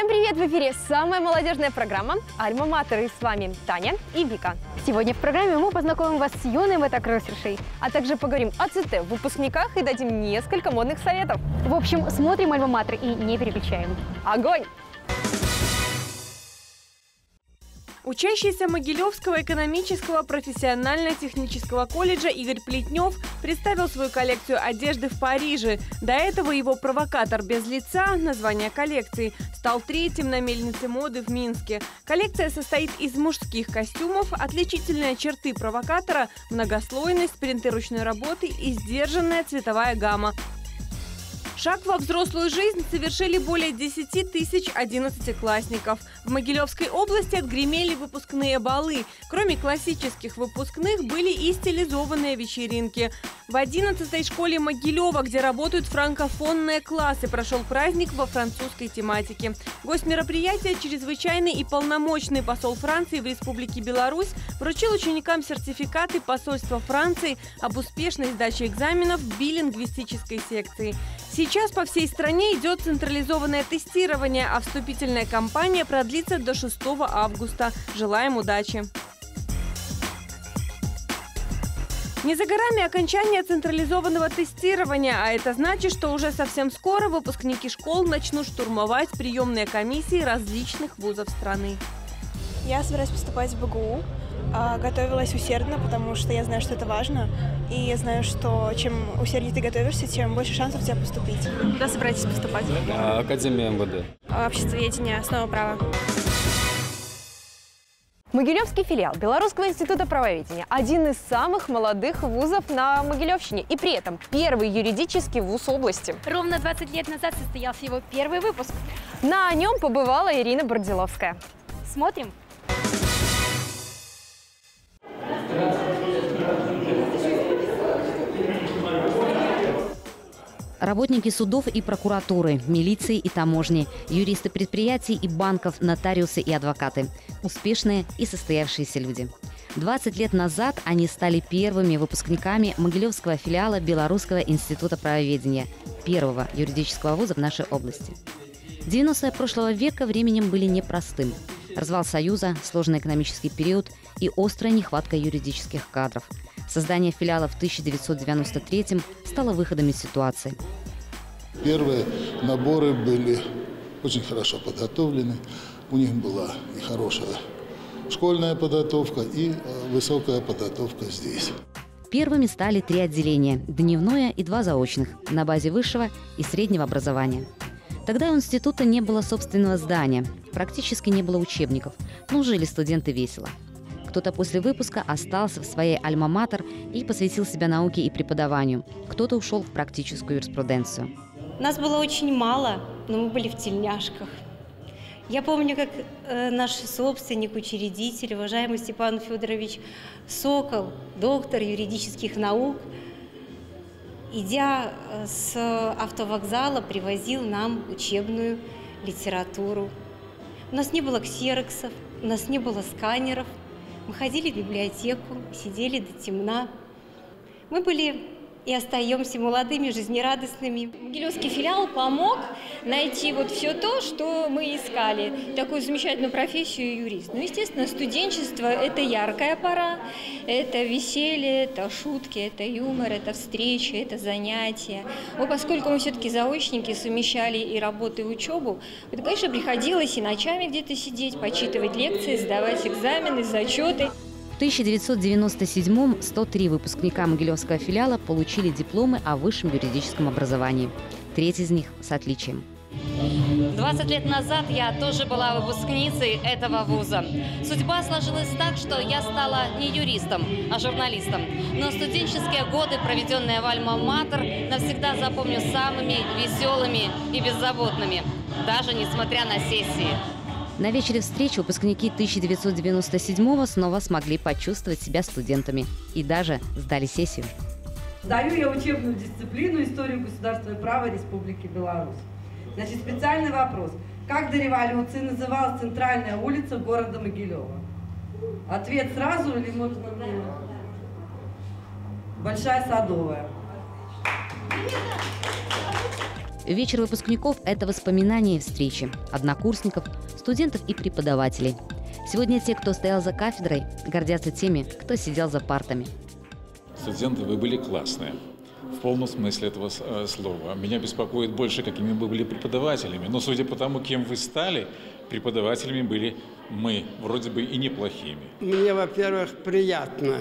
Всем привет! В эфире самая молодежная программа «Альма-Матер». И с вами Таня и Вика. Сегодня в программе мы познакомим вас с юной мотокроссершей, а также поговорим о ЦТ, выпускниках и дадим несколько модных советов. В общем, смотрим «Альма-Матер» и не переключаем. Огонь! Учащийся Могилевского экономического профессионально-технического колледжа Игорь Плетнев представил свою коллекцию одежды в Париже. До этого его провокатор без лица, название коллекции, стал третьим на мельнице моды в Минске. Коллекция состоит из мужских костюмов, отличительные черты провокатора, многослойность, принты ручной работы и сдержанная цветовая гамма. Шаг во взрослую жизнь совершили более 10 тысяч 11-классников. В Могилевской области отгремели выпускные балы. Кроме классических выпускных, были и стилизованные вечеринки. В 11-й школе Могилева, где работают франкофонные классы, прошел праздник во французской тематике. Гость мероприятия, чрезвычайный и полномочный посол Франции в Республике Беларусь, вручил ученикам сертификаты посольства Франции об успешной сдаче экзаменов в билингвистической секции. Сейчас по всей стране идет централизованное тестирование, а вступительная кампания продлится до 6 августа. Желаем удачи! Не за горами окончание централизованного тестирования, а это значит, что уже совсем скоро выпускники школ начнут штурмовать приемные комиссии различных вузов страны. Я собираюсь поступать в БГУ. Готовилась усердно, потому что я знаю, что это важно. И я знаю, что чем усерднее ты готовишься, тем больше шансов у тебя поступить. Куда собираетесь поступать? Академия МВД. Обществоведение, основа права. Могилевский филиал Белорусского института правоведения – один из самых молодых вузов на Могилевщине и при этом первый юридический вуз области. Ровно 20 лет назад состоялся его первый выпуск. На нем побывала Ирина Бордиловская. Смотрим. Работники судов и прокуратуры, милиции и таможни, юристы предприятий и банков, нотариусы и адвокаты. Успешные и состоявшиеся люди. 20 лет назад они стали первыми выпускниками Могилевского филиала Белорусского института правоведения, первого юридического вуза в нашей области. 90-е прошлого века временем были непростым. Развал Союза, сложный экономический период и острая нехватка юридических кадров. Создание филиала в 1993-м стало выходом из ситуации. Первые наборы были очень хорошо подготовлены. У них была и хорошая школьная подготовка, и высокая подготовка здесь. Первыми стали 3 отделения – дневное и 2 заочных, на базе высшего и среднего образования. Тогда у института не было собственного здания, практически не было учебников, но жили студенты весело. Кто-то после выпуска остался в своей альма-матер и посвятил себя науке и преподаванию. Кто-то ушел в практическую юриспруденцию. Нас было очень мало, но мы были в тельняшках. Я помню, как наш собственник, учредитель, уважаемый Степан Федорович Сокол, доктор юридических наук, идя с автовокзала, привозил нам учебную литературу. У нас не было ксероксов, у нас не было сканеров. Мы ходили в библиотеку, сидели до темна. Мы были и остаемся молодыми, жизнерадостными. Могилевский филиал помог найти вот все то, что мы искали. Такую замечательную профессию юрист. Ну, естественно, студенчество – это яркая пора, это веселье, это шутки, это юмор, это встречи, это занятия. Но поскольку мы все-таки заочники, совмещали и работу, и учебу, это, конечно, приходилось и ночами где-то сидеть, почитывать лекции, сдавать экзамены, зачеты. В 1997-м 103 выпускника Могилевского филиала получили дипломы о высшем юридическом образовании. 3 из них с отличием. 20 лет назад я тоже была выпускницей этого вуза. Судьба сложилась так, что я стала не юристом, а журналистом. Но студенческие годы, проведенные в Альма-Матер, навсегда запомню самыми веселыми и беззаботными, даже несмотря на сессии. На вечере встречи выпускники 1997-го снова смогли почувствовать себя студентами и даже сдали сессию. Сдаю я учебную дисциплину «Историю государства и права Республики Беларусь». Значит, специальный вопрос. Как до революции называлась центральная улица города Могилева? Ответ сразу или можно мне? Большая Садовая. Вечер выпускников – это воспоминания и встречи однокурсников, студентов и преподавателей. Сегодня те, кто стоял за кафедрой, гордятся теми, кто сидел за партами. Студенты, вы были классные, в полном смысле этого слова. Меня беспокоит больше, какими вы были преподавателями. Но судя по тому, кем вы стали, преподавателями были мы, вроде бы и неплохими. Мне, во-первых, приятно,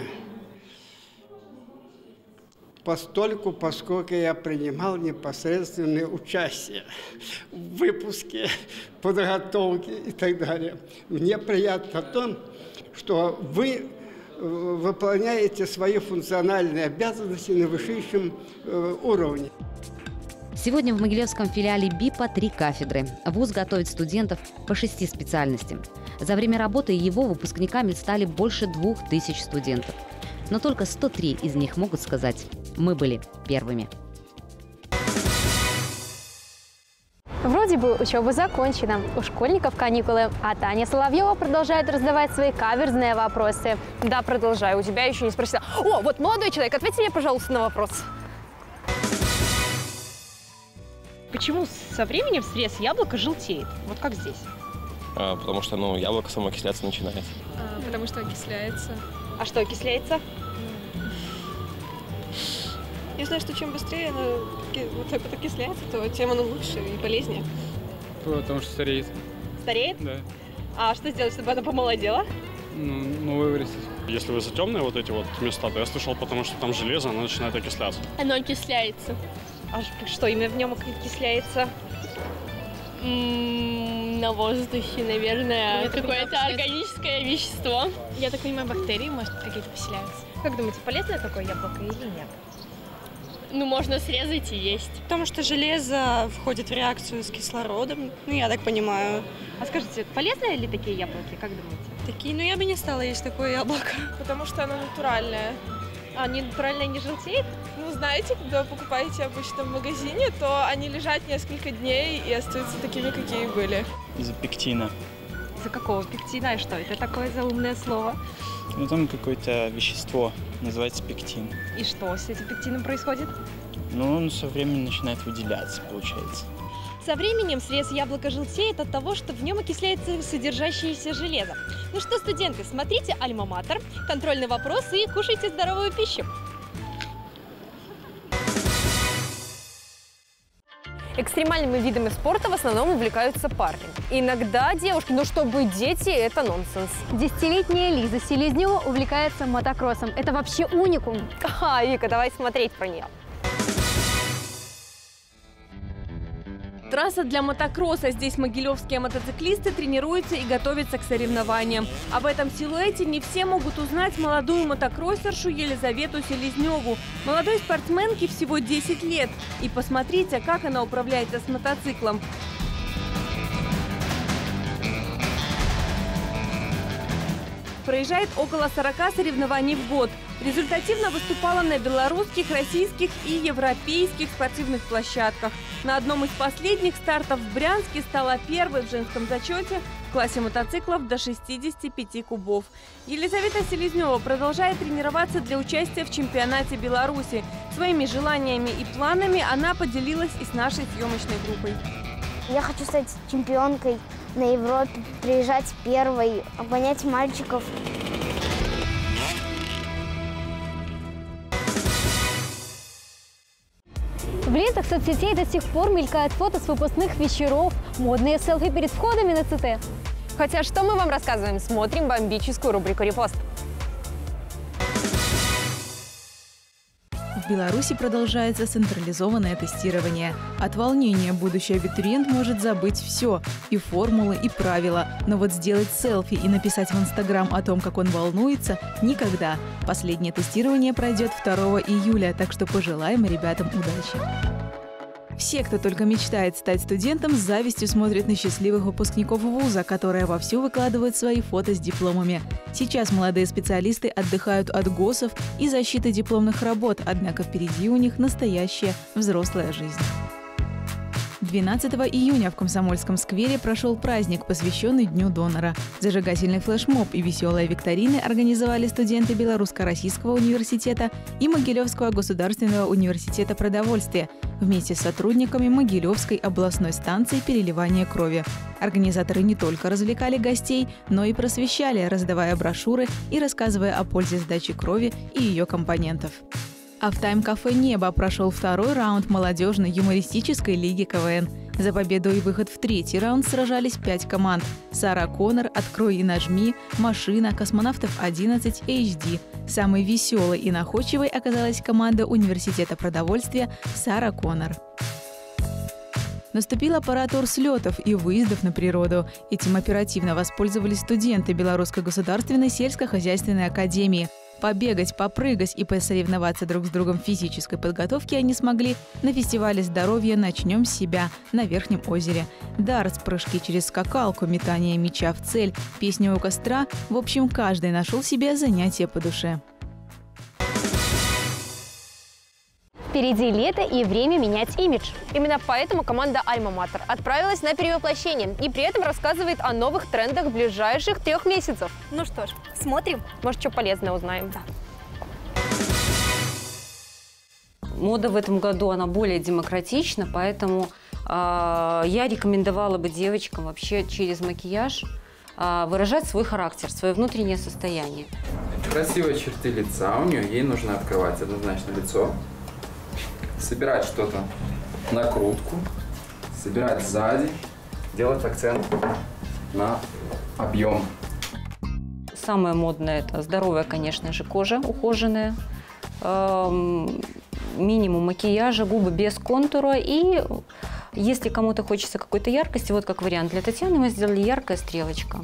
постольку, поскольку я принимал непосредственное участие в выпуске, подготовке и так далее. Мне приятно в том, что вы выполняете свои функциональные обязанности на высшем уровне. Сегодня в Могилевском филиале БИПа 3 кафедры. Вуз готовит студентов по 6 специальностям. За время работы его выпускниками стали больше 2000 студентов. Но только 103 из них могут сказать: мы были первыми. Вроде бы учеба закончена, у школьников каникулы, а Таня Соловьева продолжает раздавать свои каверзные вопросы. Да, продолжаю. У тебя еще не спросила. О, вот молодой человек, ответьте мне, пожалуйста, на вопрос. Почему со временем срез яблока желтеет? Вот как здесь? Потому что, яблоко само окисляться начинает. Потому что окисляется. А что окисляется? Я знаю, что чем быстрее оно вот так вот окисляется, то тем оно лучше и полезнее. Потому что стареет. Стареет? Да. А что сделать, чтобы оно помолодело? Новое вырастить. Если вы за темные вот эти вот места, то я слышал, потому что там железо, оно начинает окисляться. Оно окисляется. А что именно в нем окисляется? На воздухе, наверное, какое-то органическое вещество. Я так понимаю, бактерии, может, какие-то поселяются. Как думаете, полезное такое яблоко или нет? Можно срезать и есть. Потому что железо входит в реакцию с кислородом, я так понимаю. А скажите, полезные ли такие яблоки, как думаете? Такие, я бы не стала есть такое яблоко. Потому что оно натуральное. А не натуральное не желтеет? Знаете, когда вы покупаете обычно в магазине, то они лежат несколько дней и остаются такими, какие были. Из-за пектина. Из-за какого пектина и что это такое за умное слово? Там какое-то вещество, называется пектин. И что с этим пектином происходит? Он со временем начинает выделяться, получается. Со временем срез яблока желтеет от того, что в нем окисляется содержащееся железо. Ну что, студенты, смотрите «Альма-Матер», контрольный вопрос и кушайте здоровую пищу. Экстремальными видами спорта в основном увлекаются парни. Иногда девушки, но чтобы дети – это нонсенс. 10-летняя Лиза Селезнева увлекается мотокроссом. Это вообще уникум. Вика, давай смотреть про нее. Трасса для мотокросса. Здесь могилевские мотоциклисты тренируются и готовятся к соревнованиям. Об этом силуэте не все могут узнать молодую мотокроссершу Елизавету Селезневу. Молодой спортсменке всего 10 лет. И посмотрите, как она управляется с мотоциклом. Проезжает около 40 соревнований в год. Результативно выступала на белорусских, российских и европейских спортивных площадках. На одном из последних стартов в Брянске стала первой в женском зачете в классе мотоциклов до 65 кубов. Елизавета Селезнева продолжает тренироваться для участия в чемпионате Беларуси. Своими желаниями и планами она поделилась и с нашей съемочной группой. Я хочу стать чемпионкой на Европе, приезжать первой, обгонять мальчиков. В лентах соцсетей до сих пор мелькают фото с выпускных вечеров, модные селфи перед входами на ЦТ. Хотя что мы вам рассказываем? Смотрим бомбическую рубрику «Репост». В Беларуси продолжается централизованное тестирование. От волнения будущий абитуриент может забыть все – и формулы, и правила. Но вот сделать селфи и написать в Инстаграм о том, как он волнуется – никогда. Последнее тестирование пройдет 2 июля, так что пожелаем ребятам удачи. Все, кто только мечтает стать студентом, с завистью смотрят на счастливых выпускников вуза, которые вовсю выкладывают свои фото с дипломами. Сейчас молодые специалисты отдыхают от ГОСов и защиты дипломных работ, однако впереди у них настоящая взрослая жизнь. 12 июня в Комсомольском сквере прошел праздник, посвященный Дню донора. Зажигательный флешмоб и веселые викторины организовали студенты Белорусско-Российского университета и Могилевского государственного университета продовольствия вместе с сотрудниками Могилевской областной станции переливания крови. Организаторы не только развлекали гостей, но и просвещали, раздавая брошюры и рассказывая о пользе сдачи крови и ее компонентов. А в тайм-кафе «Небо» прошел второй раунд молодежной юмористической лиги КВН. За победу и выход в третий раунд сражались 5 команд: Сара Коннор, «Открой и нажми», «Машина», «Космонавтов 11», HD. Самой веселой и находчивой оказалась команда Университета продовольствия «Сара Коннор». Наступила пора турслетов и выездов на природу. Этим оперативно воспользовались студенты Белорусской государственной сельскохозяйственной академии. Побегать, попрыгать и посоревноваться друг с другом в физической подготовке они смогли на фестивале здоровья «Начнем с себя» на Верхнем озере. Дартс, прыжки через скакалку, метание мяча в цель, песня у костра. В общем, каждый нашел себе занятие по душе. Впереди лето и время менять имидж. Именно поэтому команда «Альма-Матер» отправилась на перевоплощение и при этом рассказывает о новых трендах ближайших 3 месяцев. Ну что ж, смотрим. Может, что полезное узнаем. Да. Мода в этом году, она более демократична, поэтому я рекомендовала бы девочкам вообще через макияж выражать свой характер, свое внутреннее состояние. Красивые черты лица у нее, ей нужно открывать однозначно лицо. Собирать что-то, накрутку, собирать сзади, делать акцент на объем. Самое модное – это здоровая, конечно же, кожа, ухоженная, минимум макияжа, губы без контура. И если кому-то хочется какой-то яркости, вот как вариант для Татьяны мы сделали яркая стрелочка.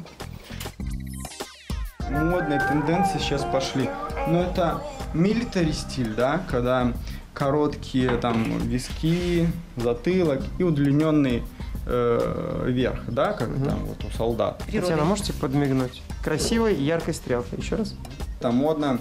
Модные тенденции сейчас пошли. Но это милитари стиль, да, когда короткие там виски, затылок и удлиненный верх, да, как там вот у солдат. Татьяна, можете подмигнуть? Красивой и яркой стрелкой. Еще раз. Там модно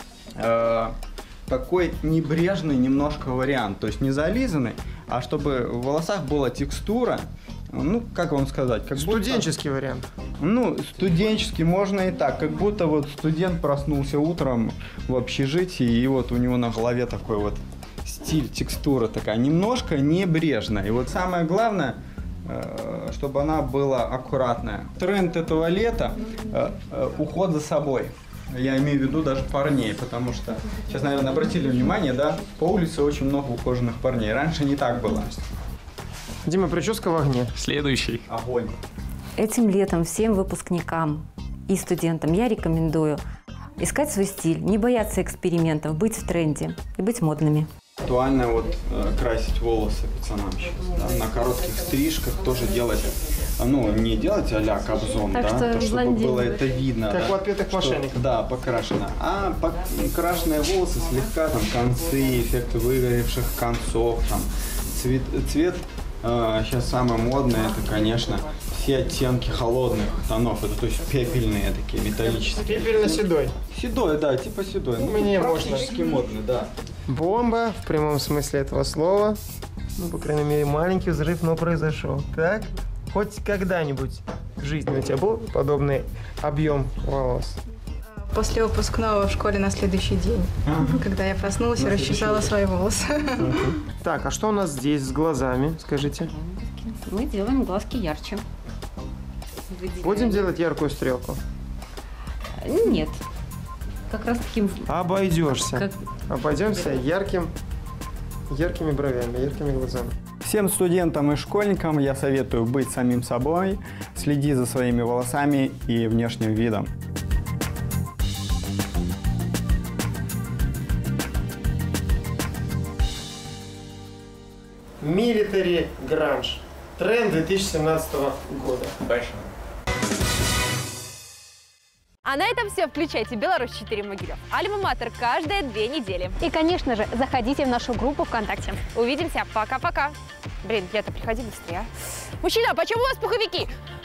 такой небрежный немножко вариант, то есть не зализанный, а чтобы в волосах была текстура. Ну, как вам сказать? Как студенческий вариант. Ну, студенческий можно и так. Как будто вот студент проснулся утром в общежитии, и вот у него на голове такой вот стиль, текстура такая, немножко небрежная. И вот самое главное, чтобы она была аккуратная. Тренд этого лета – уход за собой. Я имею в виду даже парней, потому что сейчас, наверное, обратили внимание, да, по улице очень много ухоженных парней. Раньше не так было. Дима, прическа в огне. Следующий. Огонь. Этим летом всем выпускникам и студентам я рекомендую искать свой стиль, не бояться экспериментов, быть в тренде и быть модными. Актуально вот красить волосы пацанам сейчас, да, на коротких стрижках тоже делать, ну, не делать а-ля Кобзон, да, то, чтобы было это видно. Как да, у отпетых мошенников. Да, покрашено. А покрашенные волосы слегка, там, концы, эффекты выгоревших концов, там, цвет сейчас самое модное, это, конечно, все оттенки холодных тонов, это то есть пепельные такие, металлические. Пепельно-седой. Седой, да, типа седой. Ну, мне практически модный, да. Бомба, в прямом смысле этого слова. Ну, по крайней мере, маленький взрыв, но произошел. Так? Хоть когда-нибудь в жизни у тебя был подобный объем волос? После выпускного в школе на следующий день, когда я проснулась и расчесала свои волосы. Так, а что у нас здесь с глазами, скажите? Мы делаем глазки ярче. Будем делать яркую стрелку? Нет. Как раз таким... Обойдешься. Обойдемся яркими бровями, яркими глазами. Всем студентам и школьникам я советую быть самим собой, следи за своими волосами и внешним видом. Милитари гранж. Тренд 2017 года. Дальше. А на этом все. Включайте «Беларусь-4 Могилев». Альма-Матер каждые 2 недели. И, конечно же, заходите в нашу группу ВКонтакте. Увидимся. Пока-пока. Блин, лето, приходи быстрее. Мужчина, почему у вас пуховики?